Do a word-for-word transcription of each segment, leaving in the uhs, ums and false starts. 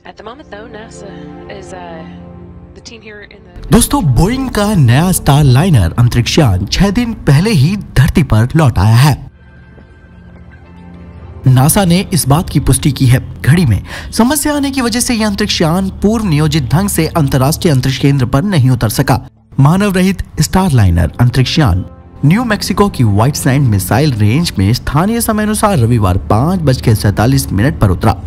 At the moment, though, NASA is uh, the team here in the. दोस्तों, Boeing का नया star liner अंतरिक्ष यान छह दिन पहले ही धरती पर लौट आया है। नासा ने इस बात की पुष्टि की है। घड़ी में समस्या आने की वजह से यह अंतरिक्ष यान पूर्व नियोजित ढंग से अंतर्राष्ट्रीय अंतरिक्ष केंद्र पर नहीं उतर सका। मानव रहित स्टार लाइनर अंतरिक्ष यान न्यू मैक्सिको की व्हाइट सैंड मिसाइल रेंज में स्थानीय समय अनुसार रविवार पांच बजकर सैतालीस मिनट पर उतरा।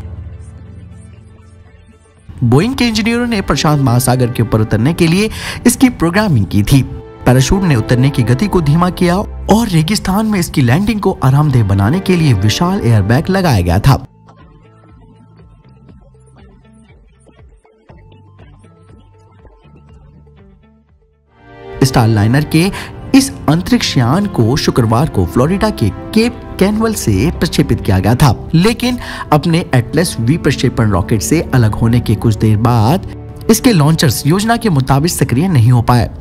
बोइंग के इंजीनियरों ने प्रशांत महासागर के ऊपर उतरने के लिए इसकी प्रोग्रामिंग की थी। पैराशूट ने उतरने की गति को धीमा किया और रेगिस्तान में इसकी लैंडिंग को आरामदेह बनाने के लिए विशाल एयरबैग लगाया गया था। स्टार लाइनर के इस अंतरिक्ष यान को शुक्रवार को फ्लोरिडा के केप कैनवेल से प्रक्षेपित किया गया था, लेकिन अपने एटलस वी प्रक्षेपण रॉकेट से अलग होने के कुछ देर बाद इसके लॉन्चर्स योजना के मुताबिक सक्रिय नहीं हो पाए,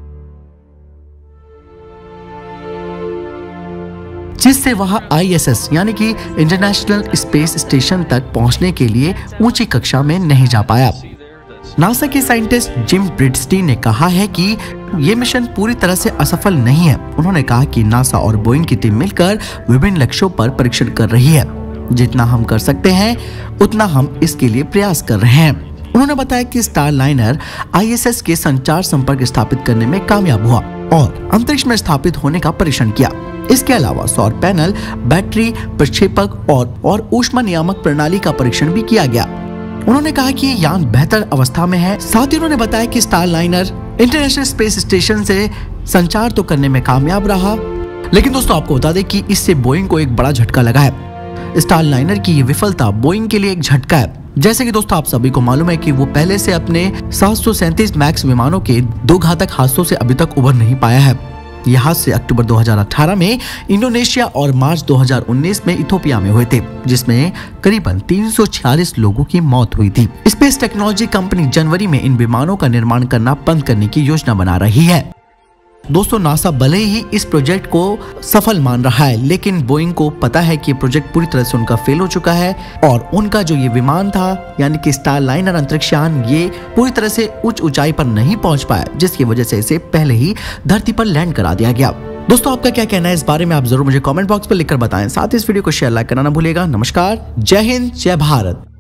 जिससे वह आई एस एस यानी कि इंटरनेशनल स्पेस स्टेशन तक पहुंचने के लिए ऊंची कक्षा में नहीं जा पाया। नासा के साइंटिस्ट जिम ब्रिडस्टी ने कहा है कि ये मिशन पूरी तरह से असफल नहीं है। उन्होंने कहा कि नासा और बोइंग की टीम मिलकर विभिन्न लक्ष्यों पर परीक्षण कर रही है। जितना हम कर सकते हैं उतना हम इसके लिए प्रयास कर रहे हैं। उन्होंने बताया कि Starliner I S S के संचार संपर्क स्थापित करने में कामयाब हुआ और अंतरिक्ष में स्थापित होने का परीक्षण किया। इसके अलावा सौर पैनल, बैटरी, प्रक्षेपक और, और ऊष्मा नियामक प्रणाली का परीक्षण भी किया गया। उन्होंने कहा कि यान बेहतर अवस्था में है। साथ ही उन्होंने बताया कि Starliner International Space Station से संचार तो करने में कामयाब रहा, लेकिन दोस्तों आपको बता दें कि इससे बोइंग को एक बड़ा झटका लगा है। स्टार लाइनर की ये विफलता बोइंग के लिए एक झटका है। जैसे कि दोस्तों आप सभी को मालूम है कि वो पहले से अपने सात सौ सैंतीस मैक्स विमानों के दो घातक हादसों से अभी तक उबर नहीं पाया है। यह हादसे अक्टूबर दो हज़ार अठारह में इंडोनेशिया और मार्च दो हज़ार उन्नीस में इथोपिया में हुए थे, जिसमें करीबन तीन सौ छियालीस लोगों की मौत हुई थी। स्पेस टेक्नोलॉजी कंपनी जनवरी में इन विमानों का निर्माण करना बंद करने की योजना बना रही है। दोस्तों, नासा भले ही इस प्रोजेक्ट को सफल मान रहा है, लेकिन बोइंग को पता है कि प्रोजेक्ट पूरी तरह से उनका फेल हो चुका है और उनका जो ये विमान था यानी कि स्टार लाइनर अंतरिक्ष यान ये पूरी तरह से उच्च ऊंचाई पर नहीं पहुंच पाया, जिसकी वजह से इसे पहले ही धरती पर लैंड करा दिया गया। दोस्तों, आपका क्या कहना है इस बारे में आप जरूर मुझे कमेंट बॉक्स पर लिखकर बताएं। साथ ही इस वीडियो को शेयर लाइक करना ना भूलिएगा। नमस्कार, जय हिंद, जय भारत।